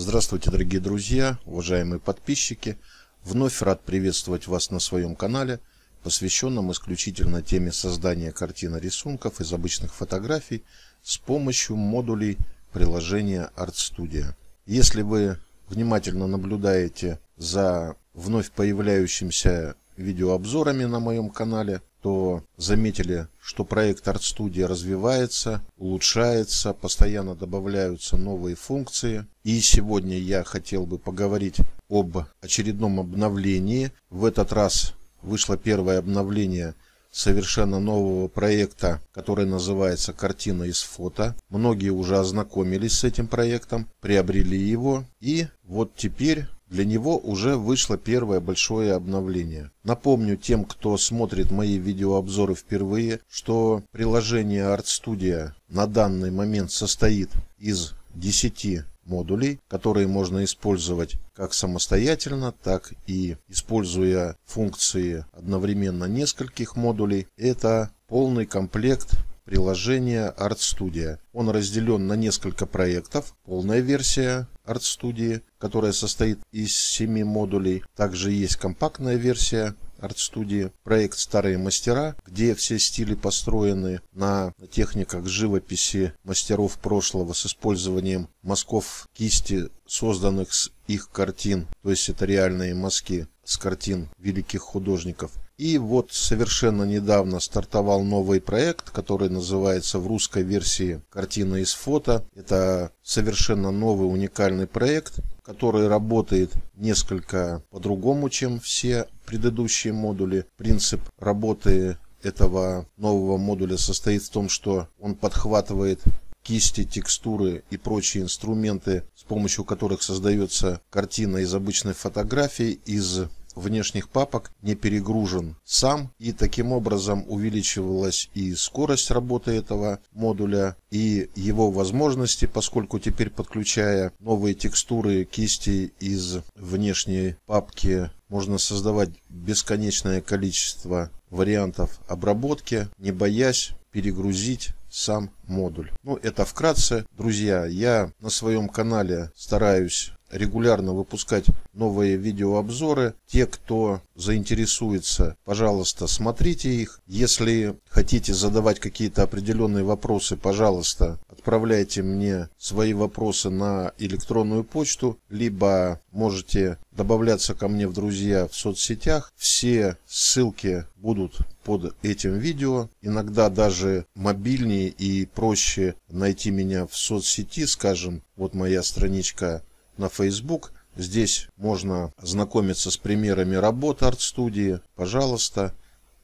Здравствуйте, дорогие друзья, уважаемые подписчики. Вновь рад приветствовать вас на своем канале, посвященном исключительно теме создания картин и рисунков из обычных фотографий с помощью модулей приложения ArtStudio. Если вы внимательно наблюдаете за вновь появляющимися видеообзорами на моем канале, то заметили, что проект ArtStudio развивается, улучшается, постоянно добавляются новые функции. И сегодня я хотел бы поговорить об очередном обновлении. В этот раз вышло первое обновление совершенно нового проекта, который называется «Картина из фото». Многие уже ознакомились с этим проектом, приобрели его, и вот теперь для него уже вышло первое большое обновление. Напомню тем, кто смотрит мои видеообзоры впервые, что приложение ArtStudio на данный момент состоит из 10 модулей, которые можно использовать как самостоятельно, так и используя функции одновременно нескольких модулей. Это полный комплект приложения ArtStudio. Он разделен на несколько проектов. Полная версия ArtStudio, которая состоит из 7 модулей. Также есть компактная версия ArtStudio, проект «Старые мастера», где все стили построены на техниках живописи мастеров прошлого с использованием мазков кисти, созданных с их картин. То есть это реальные мазки с картин великих художников. И вот совершенно недавно стартовал новый проект, который называется в русской версии «Картина из фото». Это совершенно новый уникальный проект, который работает несколько по-другому, чем все предыдущие модули. Принцип работы этого нового модуля состоит в том, что он подхватывает кисти, текстуры и прочие инструменты, с помощью которых создается картина из обычной фотографии, из внешних папок, не перегружен сам, и таким образом увеличивалась и скорость работы этого модуля, и его возможности, поскольку теперь, подключая новые текстуры, кисти из внешней папки, можно создавать бесконечное количество вариантов обработки, не боясь перегрузить сам модуль. Ну, это вкратце. Друзья, я на своем канале стараюсь регулярно выпускать новые видеообзоры. Те, кто заинтересуется, пожалуйста, смотрите их. Если хотите задавать какие-то определенные вопросы, пожалуйста, отправляйте мне свои вопросы на электронную почту, либо можете добавляться ко мне в друзья в соцсетях. Все ссылки будут под этим видео. Иногда даже мобильнее и проще найти меня в соцсети, скажем, вот моя страничка на Facebook. Здесь можно ознакомиться с примерами работ ArtStudio. Пожалуйста.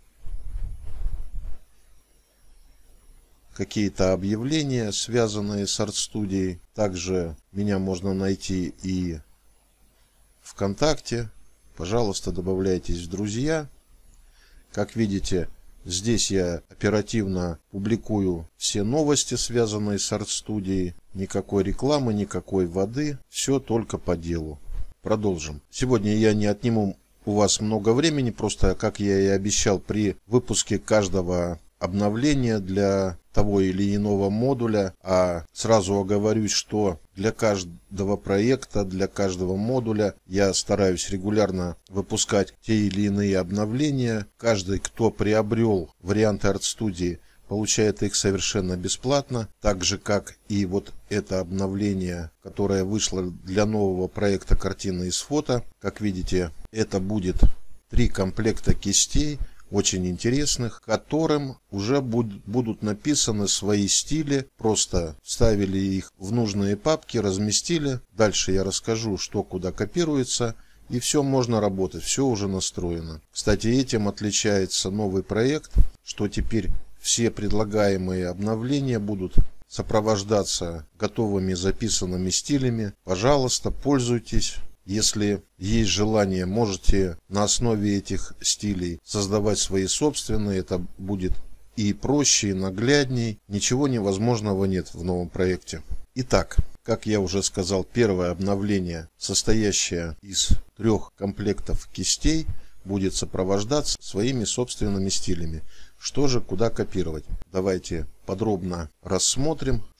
Какие-то объявления, связанные с ArtStudio. Также меня можно найти и ВКонтакте. Пожалуйста, добавляйтесь в друзья. Как видите, здесь я оперативно публикую все новости, связанные с ArtStudio. Никакой рекламы, никакой воды. Все только по делу. Продолжим. Сегодня я не отниму у вас много времени. Просто, как я и обещал, при выпуске каждого обновления для того или иного модуля, а сразу оговорюсь, что для каждого проекта, для каждого модуля я стараюсь регулярно выпускать те или иные обновления. Каждый, кто приобрел варианты ArtStudio, получает их совершенно бесплатно, так же как и вот это обновление, которое вышло для нового проекта «Картина из фото». Как видите, это будет 3 комплекта кистей, очень интересных, которым уже будут написаны свои стили. Просто вставили их в нужные папки, разместили. Дальше я расскажу, что куда копируется. И все, можно работать, все уже настроено. Кстати, этим отличается новый проект, что теперь все предлагаемые обновления будут сопровождаться готовыми записанными стилями. Пожалуйста, пользуйтесь. Если есть желание, можете на основе этих стилей создавать свои собственные. Это будет и проще, и наглядней. Ничего невозможного нет в новом проекте. Итак, как я уже сказал, первое обновление, состоящее из 3 комплектов кистей, будет сопровождаться своими собственными стилями. Что же, куда копировать? Давайте подробно рассмотрим,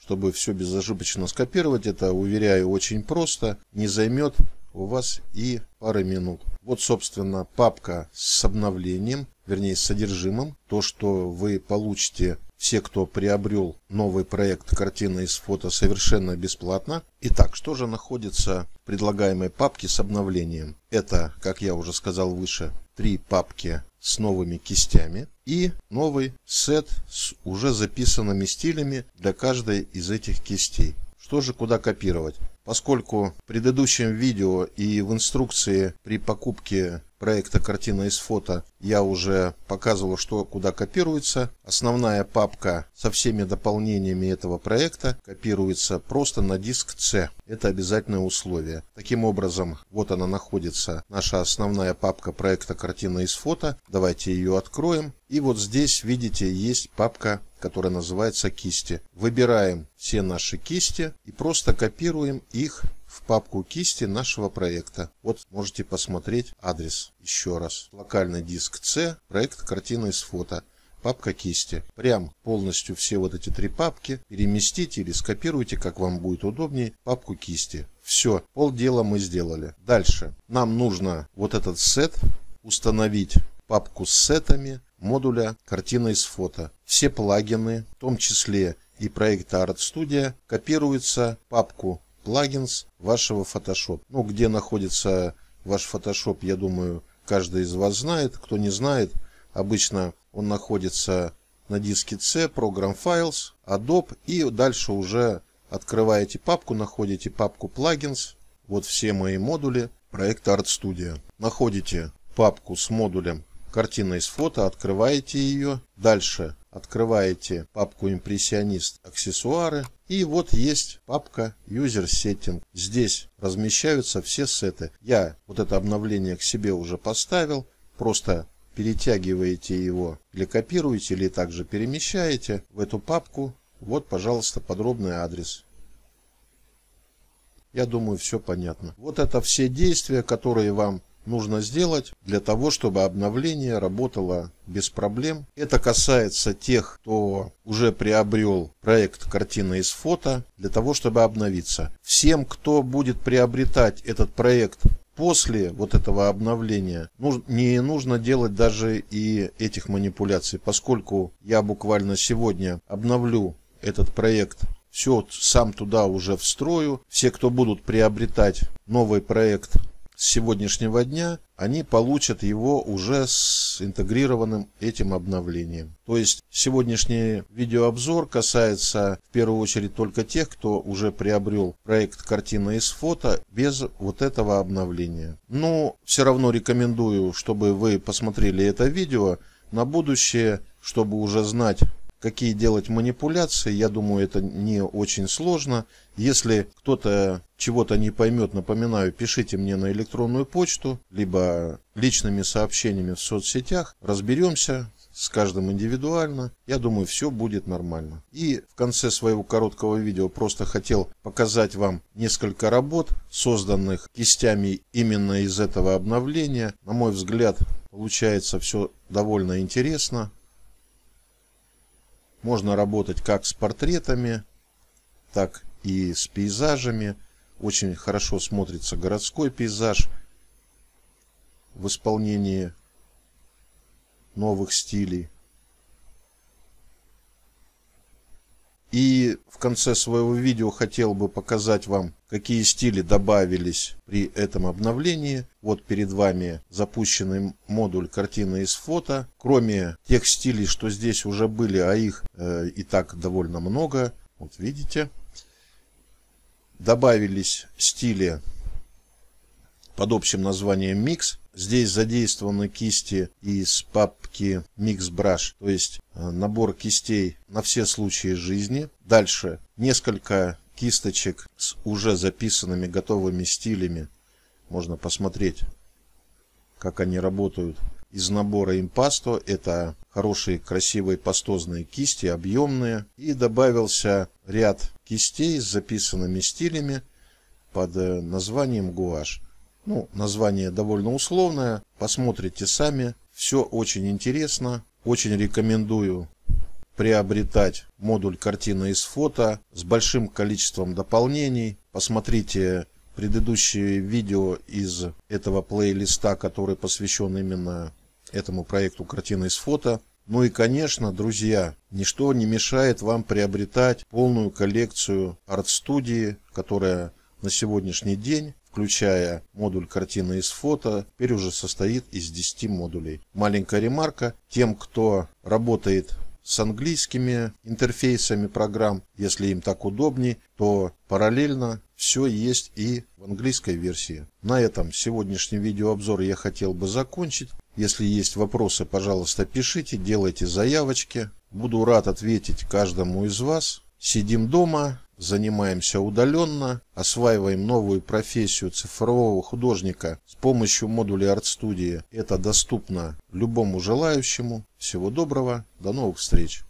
чтобы все безошибочно скопировать. Это, уверяю, очень просто, не займет у вас и пары минут. Вот, собственно, папка с обновлением, вернее, с содержимым. То, что вы получите, все, кто приобрел новый проект «Картина из фото», совершенно бесплатно. Итак, что же находится в предлагаемой папке с обновлением? Это, как я уже сказал выше, 3 папки с новыми кистями и новый сет с уже записанными стилями для каждой из этих кистей. Что же куда копировать? Поскольку в предыдущем видео и в инструкции при покупке проекта «Картина из фото» я уже показывал, что куда копируется. Основная папка со всеми дополнениями этого проекта копируется просто на диск C. Это обязательное условие. Таким образом, вот она находится, наша основная папка проекта «Картина из фото». Давайте ее откроем. И вот здесь, видите, есть папка, которая называется «Кисти». Выбираем все наши кисти и просто копируем их в папку кисти нашего проекта. Вот можете посмотреть адрес еще раз. Локальный диск C, проект «Картина из фото», папка кисти. Прям полностью все вот эти 3 папки переместите или скопируйте, как вам будет удобнее, папку кисти. Все, полдела мы сделали. Дальше нам нужно вот этот сет установить, папку с сетами модуля «Картина из фото». Все плагины, в том числе и проекта Art Studio, копируются в папку плагинс вашего Photoshop. Ну, где находится ваш Photoshop, я думаю, каждый из вас знает. Кто не знает, обычно он находится на диске C, Program Files, Adobe, и дальше уже открываете папку, находите папку плагинс. Вот все мои модули проекта Art Studio. Находите папку с модулем «Картина из фото», открываете ее. Дальше открываете папку «Импрессионист. Аксессуары». И вот есть папка User Setting. Здесь размещаются все сеты. Я вот это обновление к себе уже поставил. Просто перетягиваете его или копируете, или также перемещаете в эту папку. Вот, пожалуйста, подробный адрес. Я думаю, все понятно. Вот это все действия, которые вам нужно сделать для того, чтобы обновление работало без проблем. Это касается тех, кто уже приобрел проект «Картина из фото», для того, чтобы обновиться. Всем, кто будет приобретать этот проект после вот этого обновления, не нужно делать даже и этих манипуляций, поскольку я буквально сегодня обновлю этот проект, все сам туда уже встрою. Все, кто будут приобретать новый проект с сегодняшнего дня, они получат его уже с интегрированным этим обновлением. То есть сегодняшний видеообзор касается в первую очередь только тех, кто уже приобрел проект «Картина из фото» без вот этого обновления. Но все равно рекомендую, чтобы вы посмотрели это видео на будущее, чтобы уже знать, какие делать манипуляции. Я думаю, это не очень сложно. Если кто-то чего-то не поймет, напоминаю, пишите мне на электронную почту, либо личными сообщениями в соцсетях. Разберемся с каждым индивидуально. Я думаю, все будет нормально. И в конце своего короткого видео просто хотел показать вам несколько работ, созданных кистями именно из этого обновления. На мой взгляд, получается все довольно интересно. Можно работать как с портретами, так и с пейзажами. Очень хорошо смотрится городской пейзаж в исполнении новых стилей. И в конце своего видео хотел бы показать вам, какие стили добавились при этом обновлении. Вот перед вами запущенный модуль «Картина из фото». Кроме тех стилей, что здесь уже были, а их и так довольно много. Вот видите. Добавились стили под общим названием Mix. Здесь задействованы кисти из папки Mix Brush, то есть набор кистей на все случаи жизни. Дальше несколько кисточек с уже записанными готовыми стилями. Можно посмотреть, как они работают. Из набора Impasto. Это хорошие, красивые пастозные кисти, объемные. И добавился ряд кистей с записанными стилями под названием Gouache. Ну, название довольно условное. Посмотрите сами. Все очень интересно. Очень рекомендую приобретать модуль «Картина из фото» с большим количеством дополнений. Посмотрите предыдущие видео из этого плейлиста, который посвящен именно этому проекту «Картина из фото». Ну и, конечно, друзья, ничто не мешает вам приобретать полную коллекцию арт-студии, которая на сегодняшний день, включая модуль «Картина из фото», теперь уже состоит из 10 модулей. Маленькая ремарка: тем, кто работает с английскими интерфейсами программ, если им так удобней, то параллельно все есть и в английской версии. На этом сегодняшний видеообзор я хотел бы закончить. Если есть вопросы, пожалуйста, пишите, делайте заявочки. Буду рад ответить каждому из вас. Сидим дома, занимаемся удаленно, осваиваем новую профессию цифрового художника с помощью модуля ArtStudio. Это доступно любому желающему. Всего доброго, до новых встреч!